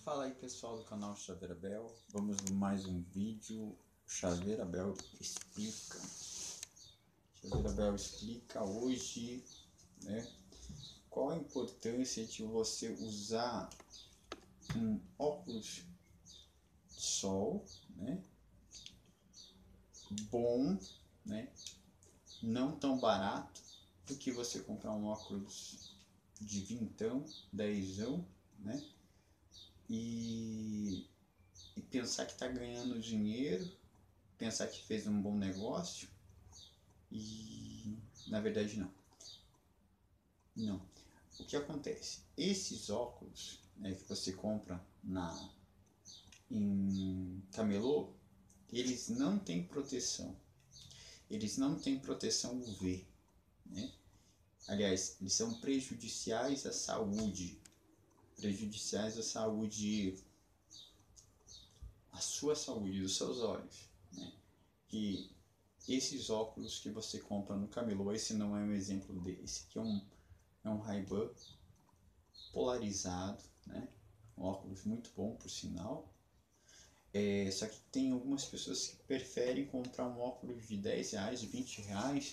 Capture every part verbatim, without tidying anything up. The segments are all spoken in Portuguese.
Fala aí pessoal do canal Chaveira Bel, vamos mais um vídeo. Chaveira Bel explica. Chaveira Bel explica hoje, né, qual a importância de você usar um óculos de sol, né, bom, né, não tão barato do que você comprar um óculos de vintão, dezão, né? E, e pensar que está ganhando dinheiro, pensar que fez um bom negócio e na verdade não. Não. O que acontece? Esses óculos, né, que você compra na em camelô, eles não têm proteção. Eles não têm proteção U V, né? Aliás, eles são prejudiciais à saúde. Prejudiciais à saúde, à sua saúde, dos seus olhos, né? Que esses óculos que você compra no camelô, esse não é um exemplo desse, que é um, é um Ray-Ban polarizado, né? Um óculos muito bom, por sinal. É, só que tem algumas pessoas que preferem comprar um óculos de dez reais, vinte reais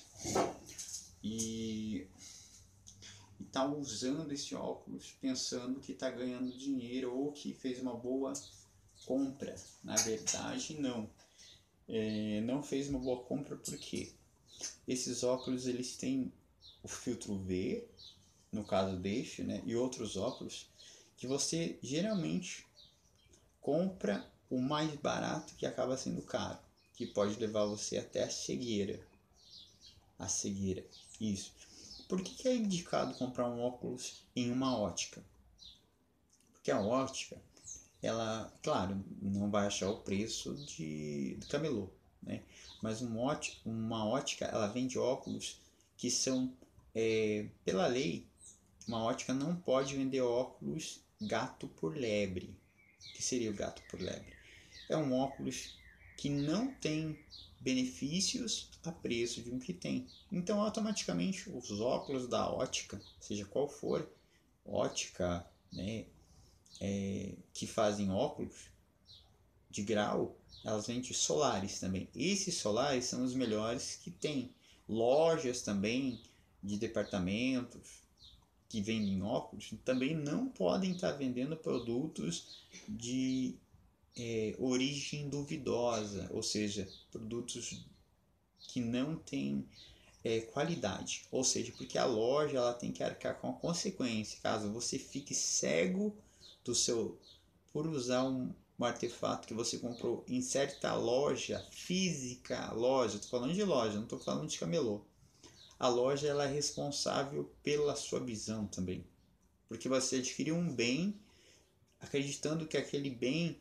e está usando esse óculos pensando que está ganhando dinheiro ou que fez uma boa compra. Na verdade, não. É, não fez uma boa compra porque esses óculos eles têm o filtro V, no caso deste, né, e outros óculos que você geralmente compra o mais barato, que acaba sendo caro, que pode levar você até a cegueira. A cegueira, isso. Por que, que é indicado comprar um óculos em uma ótica? Porque a ótica, ela, claro, não vai achar o preço de, de camelô, né? Mas uma ótica, uma ótica, ela vende óculos que são, é, pela lei, uma ótica não pode vender óculos gato por lebre. O que seria o gato por lebre? É um óculos que não tem benefícios a preço de um que tem. Então, automaticamente, os óculos da ótica, seja qual for, ótica, né, é, que fazem óculos de grau, elas vendem solares também. Esses solares são os melhores que tem. Lojas também de departamentos que vendem óculos também não podem estar vendendo produtos de é, origem duvidosa, ou seja, produtos que não têm é, qualidade, ou seja, porque a loja ela tem que arcar com a consequência caso você fique cego do seu por usar um, um artefato que você comprou em certa loja física, loja, estou falando de loja, não estou falando de camelô. A loja ela é responsável pela sua visão também, porque você adquiriu um bem acreditando que aquele bem,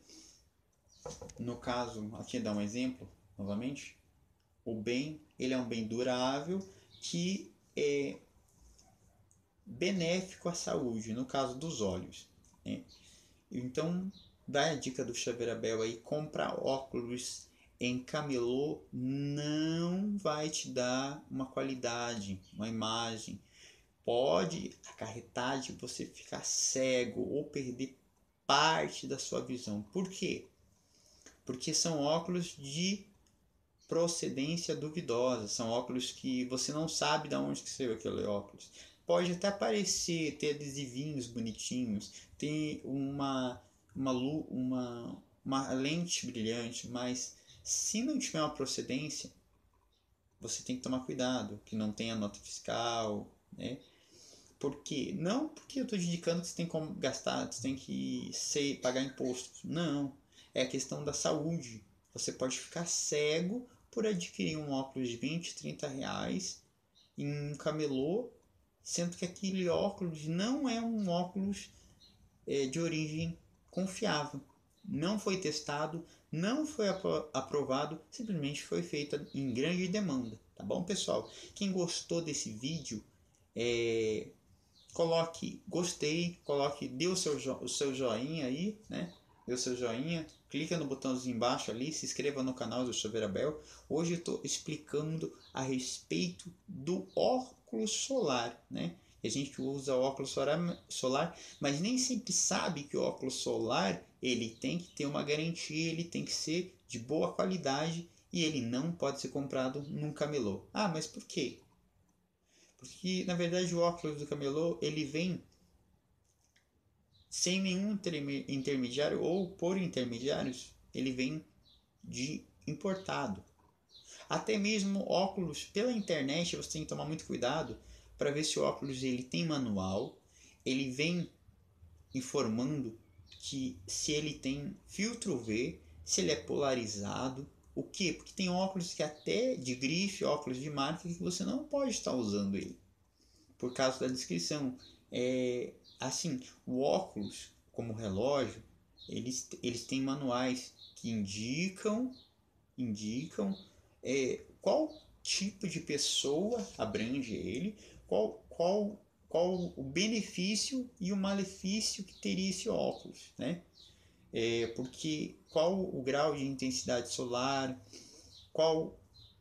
no caso, aqui dá um exemplo, novamente, o bem, ele é um bem durável que é benéfico à saúde, no caso dos olhos, né? Então, dá a dica do Chaveira Bel aí, comprar óculos em camelô não vai te dar uma qualidade, uma imagem. Pode acarretar de você ficar cego ou perder parte da sua visão. Por quê? Porque são óculos de procedência duvidosa, são óculos que você não sabe de onde que saiu aquele óculos. Pode até parecer ter adesivinhos bonitinhos, tem uma uma, uma, uma lente brilhante, mas se não tiver uma procedência, você tem que tomar cuidado, que não tenha nota fiscal, né? Por quê? Não porque eu estou indicando que você tem que gastar, você tem que ser, pagar impostos. Não, é a questão da saúde. Você pode ficar cego por adquirir um óculos de vinte, trinta reais em um camelô, sendo que aquele óculos não é um óculos é, de origem confiável. Não foi testado, não foi apro aprovado, simplesmente foi feito em grande demanda. Tá bom, pessoal? Quem gostou desse vídeo, é, coloque gostei, coloque, dê o seu, o seu joinha aí, né? Dê o seu joinha, clica no botãozinho embaixo ali, se inscreva no canal do Chaveira Bel. Hoje eu estou explicando a respeito do óculos solar, né? a gente usa óculos solar, mas nem sempre sabe que o óculos solar ele tem que ter uma garantia, ele tem que ser de boa qualidade e ele não pode ser comprado num camelô. Ah, mas por quê? Porque na verdade o óculos do camelô ele vem sem nenhum intermediário ou por intermediários, ele vem de importado. Até mesmo óculos pela internet você tem que tomar muito cuidado para ver se o óculos ele tem manual, ele vem informando que se ele tem filtro V, se ele é polarizado, o que? Porque tem óculos que até de grife, óculos de marca, que você não pode estar usando ele, por causa da descrição. É, assim, o óculos, como relógio, eles, eles têm manuais que indicam, indicam é, qual tipo de pessoa abrange ele, qual, qual, qual o benefício e o malefício que teria esse óculos, né? É, porque qual o grau de intensidade solar, qual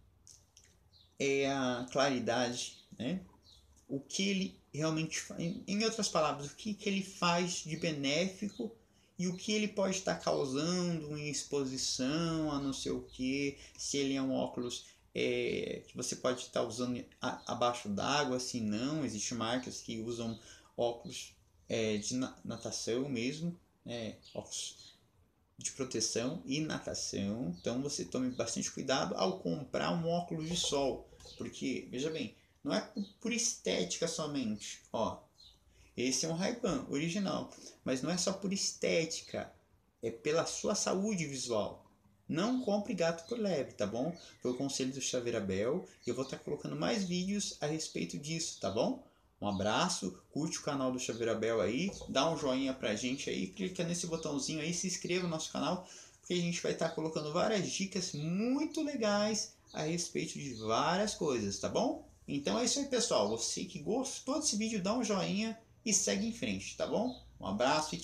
é a claridade, né? O que ele realmente faz, em outras palavras, o que, que ele faz de benéfico e o que ele pode estar causando em exposição a não sei o que, se ele é um óculos é, que você pode estar usando a, abaixo d'água, se não, existem marcas que usam óculos é, de natação mesmo, é, óculos de proteção e natação, então você tome bastante cuidado ao comprar um óculos de sol, porque, veja bem, não é por estética somente, ó, esse é um Ray-Ban original, mas não é só por estética, é pela sua saúde visual. Não compre gato por lebre, tá bom? Foi o conselho do Chaveira Bel e eu vou estar colocando mais vídeos a respeito disso, tá bom? Um abraço, curte o canal do Chaveira Bel aí, dá um joinha pra gente aí, clica nesse botãozinho aí, se inscreva no nosso canal, porque a gente vai estar colocando várias dicas muito legais a respeito de várias coisas, tá bom? Então é isso aí, pessoal. Você que gostou desse vídeo, dá um joinha e segue em frente, tá bom? Um abraço e tchau.